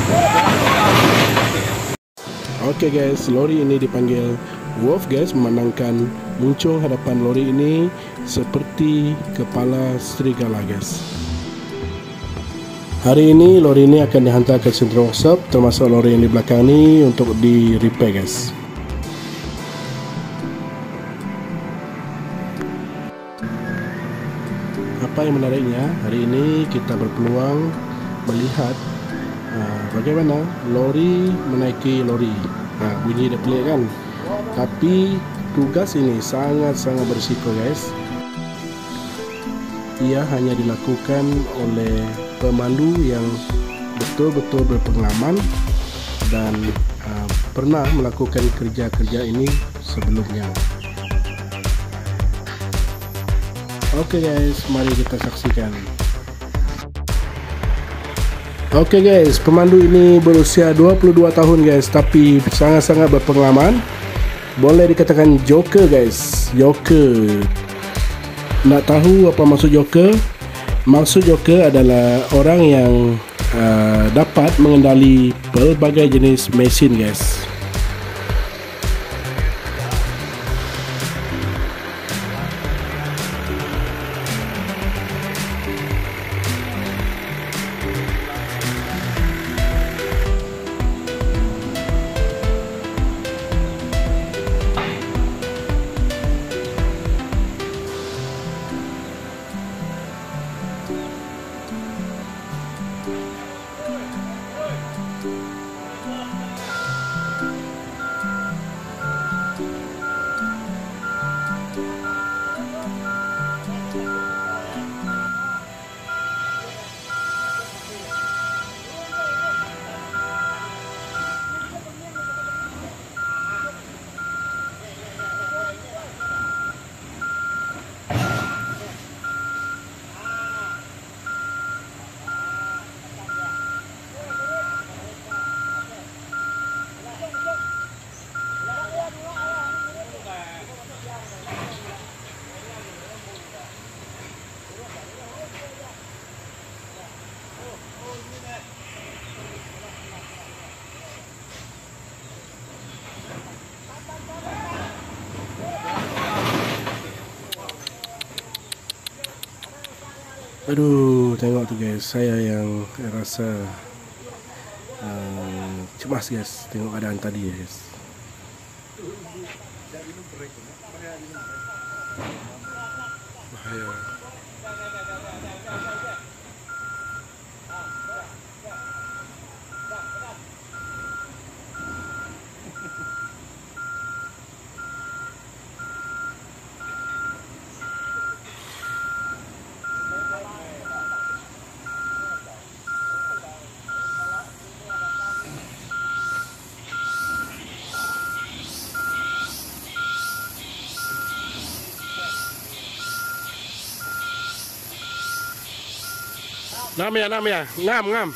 Oke guys, lori ini dipanggil Wolf guys, memandangkan muncung hadapan lori ini seperti kepala serigala guys. Hari ini lori ini akan dihantar ke sentra workshop, termasuk lori yang di belakang ini untuk di repair guys. Apa yang menariknya, hari ini kita berpeluang melihat bagaimana lori menaiki lori. Bunyi dia pelik kan? Tapi tugas ini sangat-sangat berisiko guys. Ia hanya dilakukan oleh pemandu yang betul-betul berpengalaman dan pernah melakukan kerja-kerja ini sebelumnya. Oke guys, mari kita saksikan. Oke guys, pemandu ini berusia 22 tahun guys, tapi sangat-sangat berpengalaman. Boleh dikatakan joker guys, joker. Nak tahu apa maksud joker? Maksud joker adalah orang yang dapat mengendali pelbagai jenis mesin guys. Aduh, tengok tu guys, saya yang rasa cemas guys, tengok keadaan tadi guys. Bahaya. Ngam ya, ngam.